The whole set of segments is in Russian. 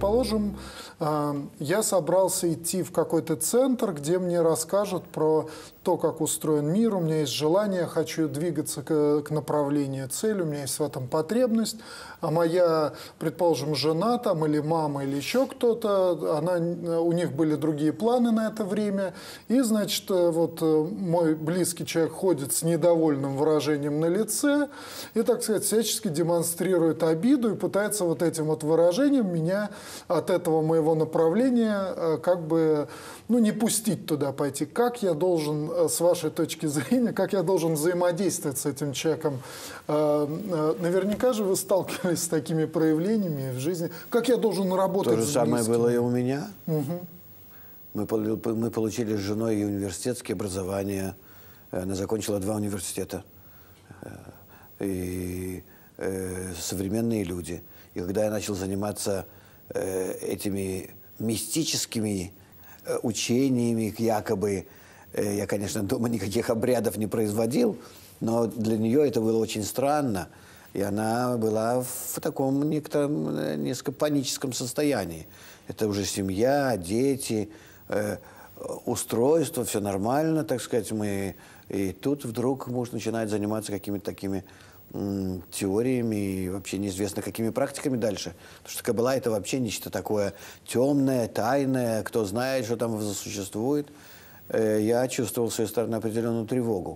предположим, я собрался идти в какой-то центр, где мне расскажут про то, как устроен мир, у меня есть желание, я хочу двигаться к направлению цели, у меня есть в этом потребность, а моя, предположим, жена там или мама или еще кто-то, у них были другие планы на это время, и, значит, вот мой близкий человек ходит с недовольным выражением на лице и, так сказать, всячески демонстрирует обиду и пытается вот этим вот выражением меня от этого моего направления как бы, ну, не пустить туда пойти. Как я должен, с вашей точки зрения, как я должен взаимодействовать с этим человеком? Наверняка же вы сталкивались с такими проявлениями в жизни. Как я должен работать с близкими? То же самое было и у меня. Угу. Мы получили с женой и университетское образование. Она закончила 2 университета. И современные люди. И когда я начал заниматься этими мистическими учениями, якобы, я, конечно, дома никаких обрядов не производил, но для нее это было очень странно. И она была в таком некотором несколько паническом состоянии. Это уже семья, дети, устройство, все нормально, так сказать. И тут вдруг муж начинает заниматься какими-то такими теориями и вообще неизвестно какими практиками дальше. Потому что каббала — это вообще нечто такое темное, тайное, кто знает, что там существует. Я чувствовал с своей стороны определенную тревогу.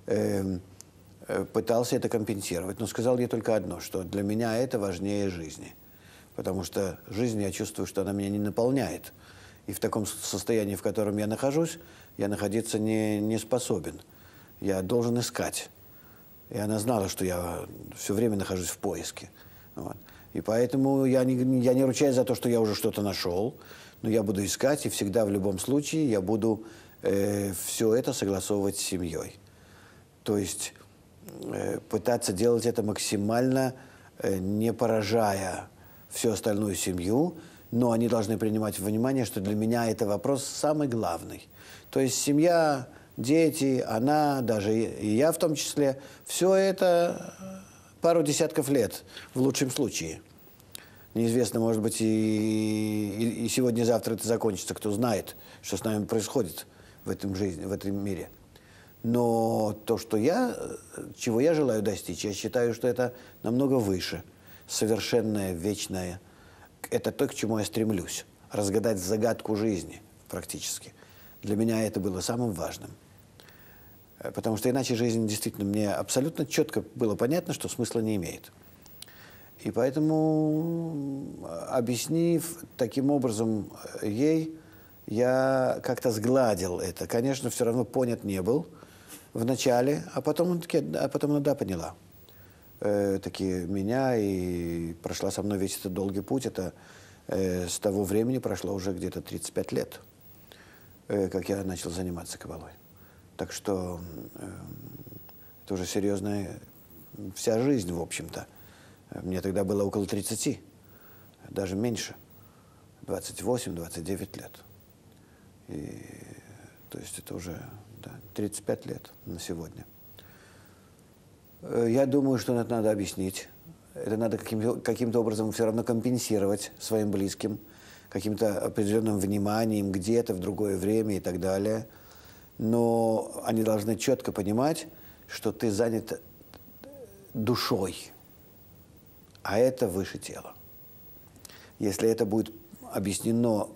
Пытался это компенсировать, но сказал ей только одно, что для меня это важнее жизни. Потому что жизнь, я чувствую, что она меня не наполняет. И в таком состоянии, в котором я нахожусь, я находиться не способен. Я должен искать. И она знала, что я все время нахожусь в поиске. Вот. И поэтому я не ручаюсь за то, что я уже что-то нашел, но я буду искать, и всегда в любом случае я буду все это согласовывать с семьей. То есть пытаться делать это максимально, не поражая всю остальную семью, но они должны принимать во внимание, что для меня это вопрос самый главный. То есть семья, дети, она, даже и я в том числе, все это пару десятков лет, в лучшем случае. Неизвестно, может быть, и сегодня-завтра это закончится, кто знает, что с нами происходит в этом мире. Но то, чего я желаю достичь, я считаю, что это намного выше, совершенное, вечное. Это то, к чему я стремлюсь. Разгадать загадку жизни практически. Для меня это было самым важным. Потому что иначе жизнь действительно мне абсолютно четко было понятно, что смысла не имеет. И поэтому, объяснив таким образом ей, я как-то сгладил это. Конечно, все равно понят не был в начале, а потом она, да, поняла. Таки меня, и прошла со мной весь этот долгий путь. Это с того времени прошло уже где-то 35 лет, как я начал заниматься каббалой. Так что это уже серьезная вся жизнь, в общем-то. Мне тогда было около 30, даже меньше, 28-29 лет. И, то есть это уже 35 лет на сегодня. Я думаю, что это надо объяснить. Это надо каким-то образом все равно компенсировать своим близким, каким-то определенным вниманием где-то в другое время и так далее. Но они должны четко понимать, что ты занят душой, а это выше тела. Если это будет объяснено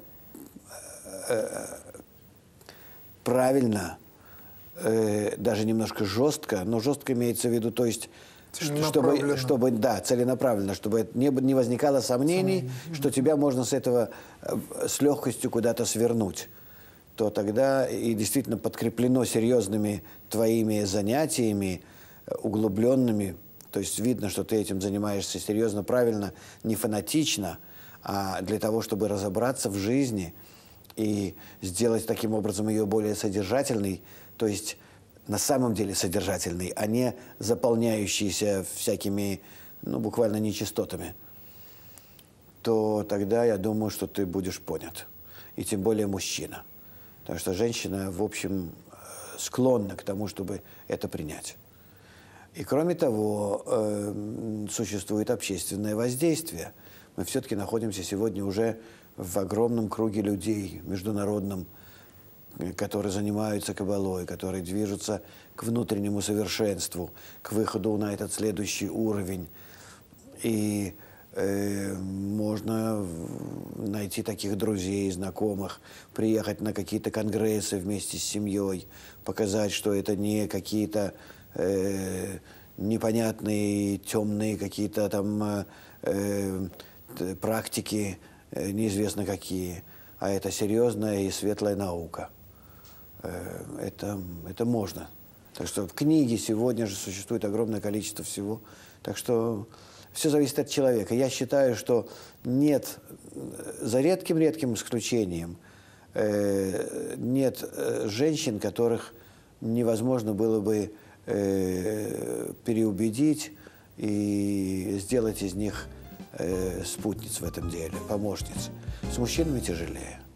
правильно, даже немножко жестко, но жестко имеется в виду, то есть, чтобы да, целенаправленно, чтобы не возникало сомнений, что тебя можно с этого с легкостью куда-то свернуть, то тогда и действительно подкреплено серьезными твоими занятиями, углубленными, то есть видно, что ты этим занимаешься серьезно, правильно, не фанатично, а для того, чтобы разобраться в жизни и сделать таким образом ее более содержательной, то есть на самом деле содержательной, а не заполняющейся всякими, буквально нечистотами, то тогда я думаю, что ты будешь понят. И тем более мужчина. Потому что женщина, в общем, склонна к тому, чтобы это принять. И кроме того, существует общественное воздействие. мы все-таки находимся сегодня уже в огромном круге людей международном, которые занимаются каббалой, которые движутся к внутреннему совершенству, к выходу на этот следующий уровень. И можно найти таких друзей, знакомых, приехать на какие-то конгрессы вместе с семьей, показать, что это не какие-то непонятные, темные какие-то там практики, неизвестно какие, а это серьезная и светлая наука. Это можно. Так что в книге сегодня же существует огромное количество всего. Так что все зависит от человека. Я считаю, что нет, за редким-редким исключением, нет женщин, которых невозможно было бы переубедить и сделать из них спутниц в этом деле, помощниц. С мужчинами тяжелее.